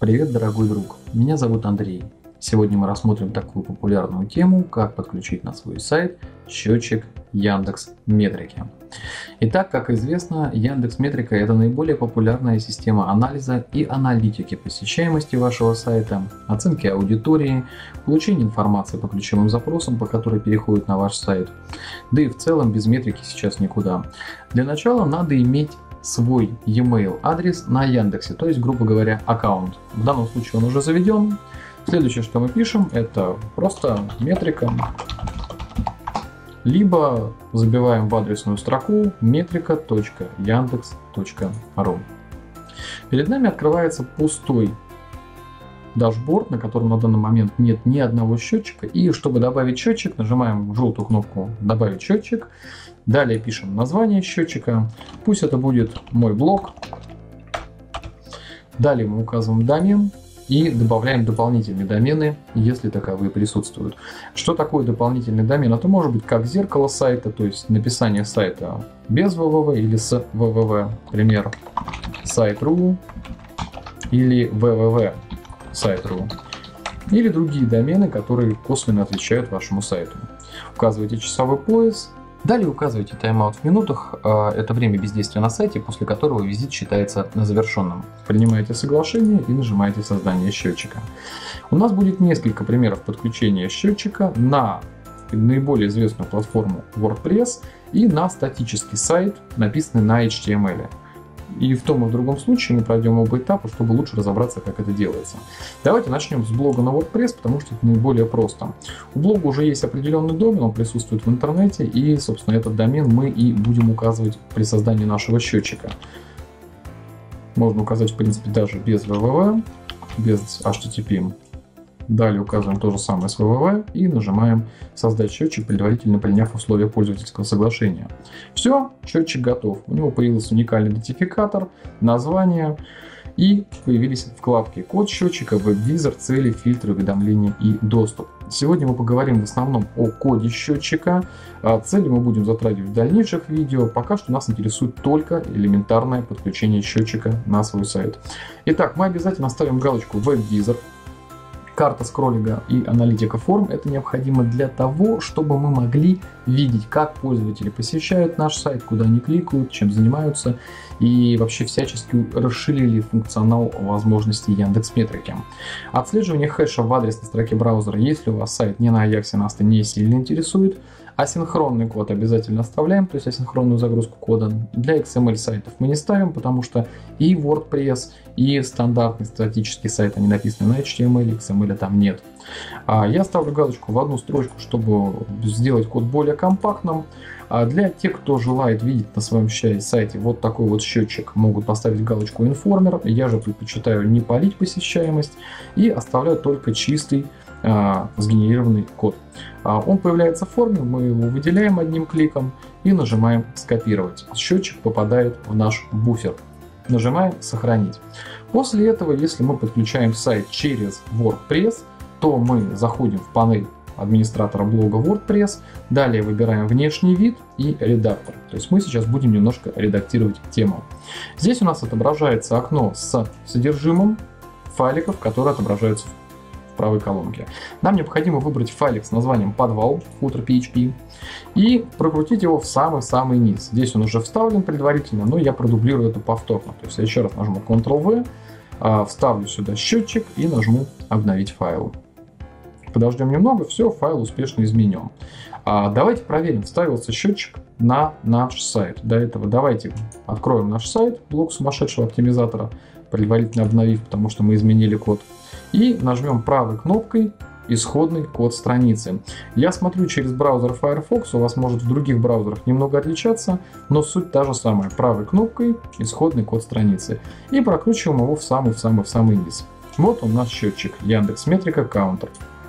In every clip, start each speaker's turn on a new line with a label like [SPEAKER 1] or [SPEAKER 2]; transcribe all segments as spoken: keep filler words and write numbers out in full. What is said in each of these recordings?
[SPEAKER 1] Привет, дорогой друг! Меня зовут Андрей. Сегодня мы рассмотрим такую популярную тему, как подключить на свой сайт счетчик Яндекс.Метрики. Итак, как известно, Яндекс.Метрика — это наиболее популярная система анализа и аналитики посещаемости вашего сайта, оценки аудитории, получения информации по ключевым запросам, по которой переходят на ваш сайт. Да и в целом без метрики сейчас никуда. Для начала надо иметь свой e-mail адрес на Яндексе, то есть, грубо говоря, аккаунт. В данном случае он уже заведен. Следующее, что мы пишем, это просто метрика, либо забиваем в адресную строку метрика точка яндекс точка ру. Перед нами открывается пустой дашборд, на котором на данный момент нет ни одного счетчика. И чтобы добавить счетчик, нажимаем желтую кнопку «Добавить счетчик». Далее пишем название счетчика. Пусть это будет мой блог. Далее мы указываем домен и добавляем дополнительные домены, если таковые присутствуют. Что такое дополнительный домен? Это может быть как зеркало сайта, то есть написание сайта без вэ вэ вэ или с вэ вэ вэ. Пример: сайт.ру или вэ вэ вэ сайт.ру. Или другие домены, которые косвенно отвечают вашему сайту. Указывайте часовой пояс. Далее указывайте тайм-аут в минутах, это время бездействия на сайте, после которого визит считается завершенным. Принимаете соглашение и нажимаете «Создание счетчика». У нас будет несколько примеров подключения счетчика на наиболее известную платформу WordPress и на статический сайт, написанный на эйч ти эм эл. И в том и в другом случае мы пройдем оба этапа, чтобы лучше разобраться, как это делается. Давайте начнем с блога на WordPress, потому что это наиболее просто. У блога уже есть определенный домен, он присутствует в интернете, и, собственно, этот домен мы и будем указывать при создании нашего счетчика. Можно указать, в принципе, даже без вэ вэ вэ, без эйч ти ти пи. Далее указываем то же самое с вэ вэ вэ и нажимаем «Создать счетчик», предварительно приняв условия пользовательского соглашения. Все, счетчик готов. У него появился уникальный идентификатор, название и появились вкладки «Код счетчика», «Веб-визор», «Цели», «Фильтры», «Уведомления» и «Доступ». Сегодня мы поговорим в основном о коде счетчика. Цели мы будем затрагивать в дальнейших видео. Пока что нас интересует только элементарное подключение счетчика на свой сайт. Итак, мы обязательно ставим галочку «Веб-визор». Карта скроллинга и аналитика форм — это необходимо для того, чтобы мы могли видеть, как пользователи посещают наш сайт, куда они кликают, чем занимаются, и вообще всячески расширили функционал возможностей Яндекс.Метрики. Отслеживание хэша в адресной строке браузера, если у вас сайт не на Аяксе, нас это не сильно интересует. Асинхронный код обязательно оставляем, то есть асинхронную загрузку кода. Для икс эм эль сайтов мы не ставим, потому что и WordPress, и стандартный статический сайт, они написаны на эйч ти эм эл, икс эм эль там нет. Я ставлю галочку в одну строчку, чтобы сделать код более компактным. Для тех, кто желает видеть на своем сайте вот такой вот счетчик, могут поставить галочку «Информер». Я же предпочитаю не палить посещаемость и оставляю только чистый сгенерированный код. Он появляется в форме, мы его выделяем одним кликом и нажимаем «Скопировать». Счетчик попадает в наш буфер. Нажимаем «Сохранить». После этого, если мы подключаем сайт через WordPress, то мы заходим в панель администратора блога WordPress, далее выбираем внешний вид и редактор. То есть мы сейчас будем немножко редактировать тему. Здесь у нас отображается окно с содержимым файликов, которые отображаются в правой колонке. Нам необходимо выбрать файлик с названием подвал, footer пи эйч пи, и прокрутить его в самый-самый низ. Здесь он уже вставлен предварительно, но я продублирую это повторно. То есть я еще раз нажму контрол вэ, вставлю сюда счетчик и нажму «Обновить файл». Подождем немного, все, файл успешно изменен. Давайте проверим, вставился счетчик на наш сайт. До этого давайте откроем наш сайт, блок сумасшедшего оптимизатора, предварительно обновив, потому что мы изменили код. И нажмем правой кнопкой исходный код страницы. Я смотрю через браузер Firefox, у вас может в других браузерах немного отличаться, но суть та же самая. Правой кнопкой исходный код страницы. И прокручиваем его в самый-в-самый-в-самый низ. Вот он наш счетчик Яндекс.Метрика Counter.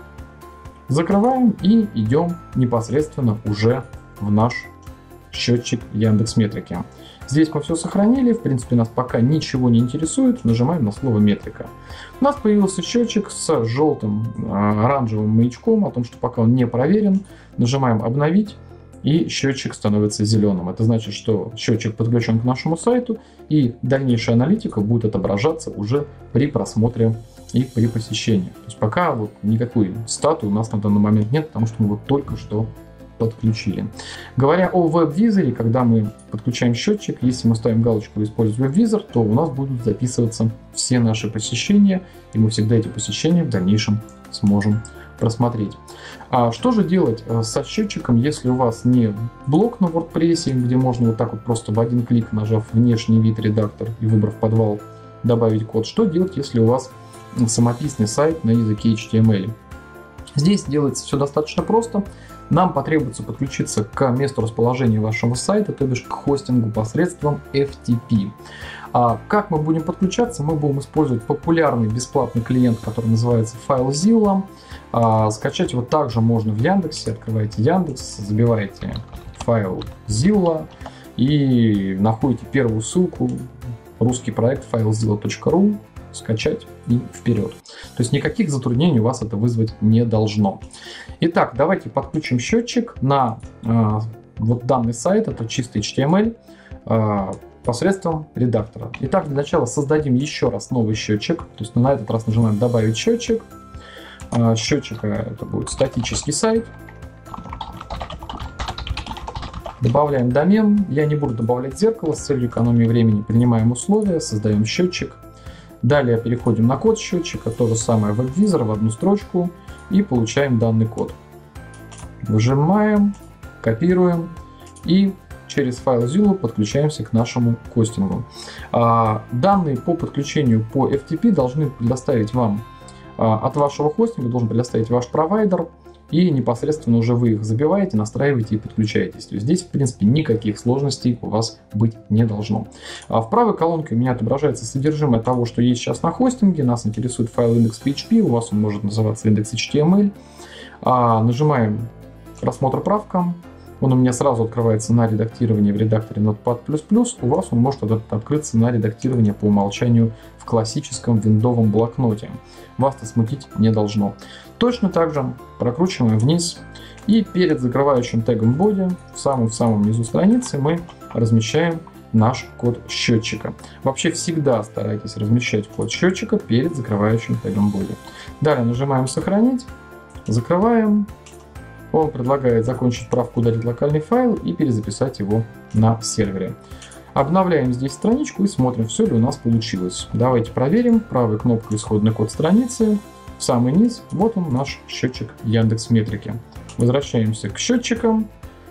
[SPEAKER 1] Закрываем и идем непосредственно уже в наш счетчик Яндекс.Метрики. Здесь мы все сохранили, в принципе нас пока ничего не интересует, нажимаем на слово метрика. У нас появился счетчик с желтым оранжевым маячком о том, что пока он не проверен. Нажимаем обновить и счетчик становится зеленым. Это значит, что счетчик подключен к нашему сайту, и дальнейшая аналитика будет отображаться уже при просмотре и при посещении. То есть пока вот никакой статы у нас на данный момент нет, потому что мы вот только что подключили. Говоря о веб-визоре, когда мы подключаем счетчик, если мы ставим галочку «Использовать веб-визор», то у нас будут записываться все наши посещения, и мы всегда эти посещения в дальнейшем сможем просмотреть. А что же делать со счетчиком, если у вас не блок на WordPress, где можно вот так вот просто в один клик, нажав внешний вид редактор и выбрав подвал, добавить код? Что делать, если у вас самописный сайт на языке эйч ти эм эль? Здесь делается все достаточно просто. Нам потребуется подключиться к месту расположения вашего сайта, то бишь к хостингу посредством эф ти пи. А как мы будем подключаться? Мы будем использовать популярный бесплатный клиент, который называется FileZilla. А, скачать его также можно в Яндексе. Открываете Яндекс, забиваете FileZilla и находите первую ссылку, русский проект filezilla точка ру, скачать и вперед. То есть никаких затруднений у вас это вызвать не должно. Итак, давайте подключим счетчик на э, вот данный сайт, это чистый эйч ти эм эль, э, посредством редактора. Итак, для начала создадим еще раз новый счетчик. То есть на этот раз нажимаем «Добавить счетчик». Э, счетчика это будет статический сайт. Добавляем домен. Я не буду добавлять зеркало с целью экономии времени. Принимаем условия, создаем счетчик. Далее переходим на код счетчика, то же самое веб-визор в одну строчку и получаем данный код. Выжимаем, копируем и через FileZilla подключаемся к нашему хостингу. А, данные по подключению по эф ти пи должны предоставить вам а, от вашего хостинга, должен предоставить ваш провайдер. И непосредственно уже вы их забиваете, настраиваете и подключаетесь. То есть здесь, в принципе, никаких сложностей у вас быть не должно. А в правой колонке у меня отображается содержимое того, что есть сейчас на хостинге. Нас интересует файл index пи эйч пи, у вас он может называться index эйч ти эм эль. А, нажимаем «Просмотр правкам». Он у меня сразу открывается на редактирование в редакторе Notepad плюс плюс. У вас он может открыться на редактирование по умолчанию в классическом виндовом блокноте. Вас это смутить не должно. Точно так же прокручиваем вниз. И перед закрывающим тегом body в самом-самом низу страницы мы размещаем наш код счетчика. Вообще всегда старайтесь размещать код счетчика перед закрывающим тегом body. Далее нажимаем «Сохранить», закрываем. Он предлагает закончить правку, удалить локальный файл и перезаписать его на сервере. Обновляем здесь страничку и смотрим, все ли у нас получилось. Давайте проверим. Правой кнопкой исходный код страницы. В самый низ. Вот он, наш счетчик Яндекс.Метрики. Возвращаемся к счетчикам.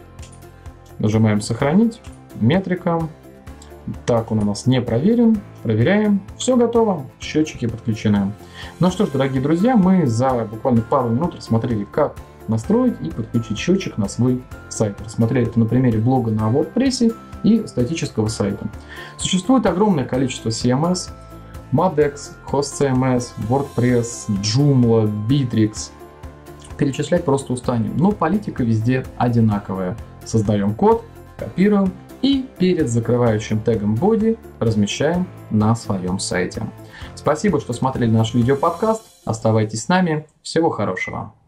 [SPEAKER 1] Нажимаем «Сохранить». Метрика. Так, он у нас не проверен. Проверяем. Все готово. Счетчики подключены. Ну что ж, дорогие друзья, мы за буквально пару минут рассмотрели, как настроить и подключить счетчик на свой сайт. Рассмотрели это на примере блога на WordPress и статического сайта. Существует огромное количество си эм эс, Modex, HostCMS, WordPress, Joomla, Bittrex. Перечислять просто устанем, но политика везде одинаковая. Создаем код, копируем и перед закрывающим тегом body размещаем на своем сайте. Спасибо, что смотрели наш видеоподкаст. Оставайтесь с нами. Всего хорошего.